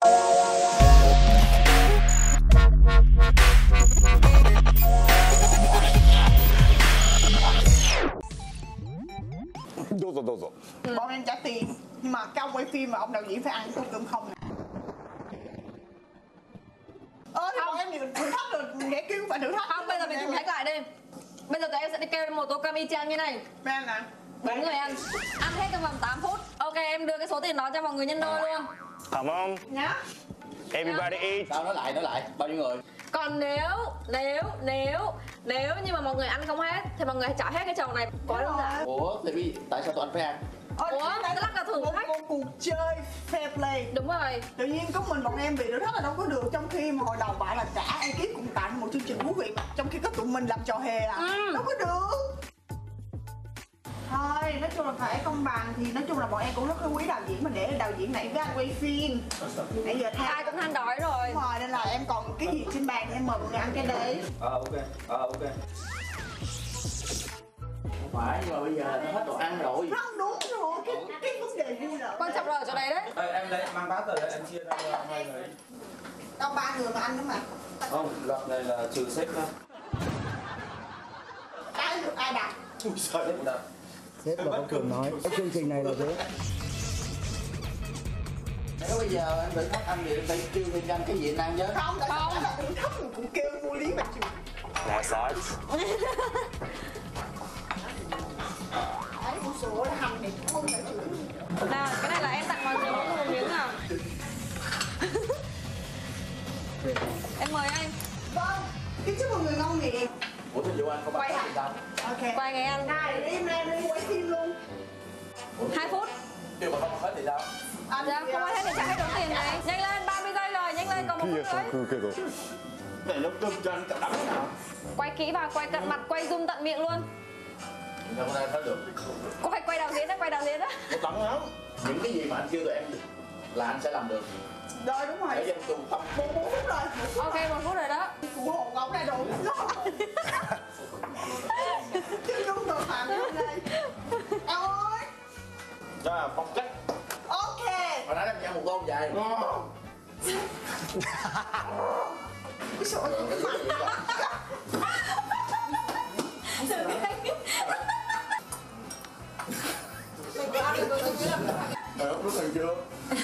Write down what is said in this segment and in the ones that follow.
Đâu rồi. Bọn em trả tiền, nhưng mà cái ông quay phim mà ông đạo diễn phải ăn tô cơm không nè. Thì bọn em thử thách rồi, để kêu phải thử thách. Không, bây giờ mình thử thách lại đi. Bây giờ tụi em sẽ đi kêu một tô cơm y chang như này. Mẹ ăn nè. 4 người ăn. Ăn hết trong vòng 8 phút. Ok, em đưa cái số tiền đó cho mọi người nhân đôi luôn. Come on. Nhá. Everybody eat. Sao nói lại, bao nhiêu người? Còn nếu như mà mọi người ăn không hết thì mọi người hãy trả hết cái chầu này. Quá đơn giản. Ủa, thì tại sao tụi anh phải ăn? Ủa, cái lắc là thử thách. Một cuộc chơi fair play. Đúng rồi. Tự nhiên có mình bọn em bị thử thách là đâu có được, trong khi mà hồi đầu bạn là cả ekip cùng tặng một chương trình thú vị mà trong khi có tụi mình làm trò hề à. Đâu có được. Thôi, nói chung là phải công bằng thì nói chung là bọn em cũng rất là quý đạo diễn, mà để đạo diễn này với anh quay phim nãy giờ theo Ai cũng than đói rồi. đúng rồi, nên là em còn cái gì trên bàn thì em mời mọi người ăn cái đấy. Ok. Không phải, nhưng mà bây giờ nó hết đồ ăn rồi. Không đúng rồi, cái vấn đề vui rồi. Quan trọng là ở chỗ này đấy. Em đây mang bát rồi đấy, em chia ra cho 2 người. Đâu 3 người mà ăn nữa mà. Không, loạt này là trừ sếp ra. Ai được ai đặt? Ui sao đấy đặt. Sếp là có Cường nói, cái chương trình này là thế. Nếu bây giờ em thử thách anh thì em phải kêu thêm cho anh cái gì anh ăn chứ. Không, tại sao là thử thách mình cũng kêu mua lý mà chịu. Massage. Đấy, con sữa là hành này không phải chịu. Nào, cái này là em tặng mọi người mỗi người một miếng nào. Em mời anh. Vâng, kính chúc mọi người ngon miệng. Ủa thì vô anh có Quay bắt hả? gì đâu. Ok. Quay ngày ăn. Này, im ra đi quay phim luôn. 2 phút. Kêu mà không hết thì sao? Anh Dạ, không ai hết thì trả hết đống tiền này. Nhanh lên, 30 giây rồi, nhanh lên, còn 1 phút nữa. 그래도. Này nấu cơm cho anh cả đắng nào. Quay kỹ vào, quay cận mặt, quay zoom tận miệng luôn. Sao con em thấy được? Quay đạo diễn đó, quay đạo diễn đó. Có đắng lắm. Những cái gì mà anh kêu tụi em là anh sẽ làm được. Rồi đúng rồi. Để cho em tùng tâm. 4 phút rồi. Ok, 1 phút rồi đó. Cụ hồn ông này đồ ngon. Chứ đúng tội phạm hôm nay. Em ơi. Ra phong cách. Ok. Hồi nãy em ăn một tô dài. Cái sổ gì cái mặt. Lúc này chưa?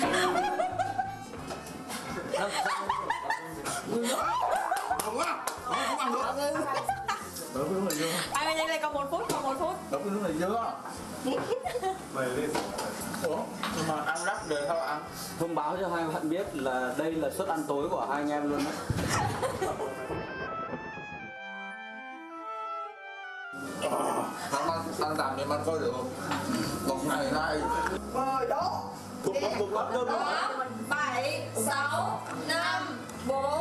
Không quá. Không ăn được. Đỡ cái lúc này chưa? Ai nhanh lên, còn 1 phút, còn 1 phút. Đỡ cái lúc này chưa? Mày lên. Ủa? Nhưng mà ăn rắc được sao ăn? Thông báo cho hai bạn biết là đây là suất ăn tối của hai anh em luôn đấy. Không ăn tạm thì ăn coi được. Một ngày nay. Mời đó. Một bát đơn. 7, 6, 5, 4,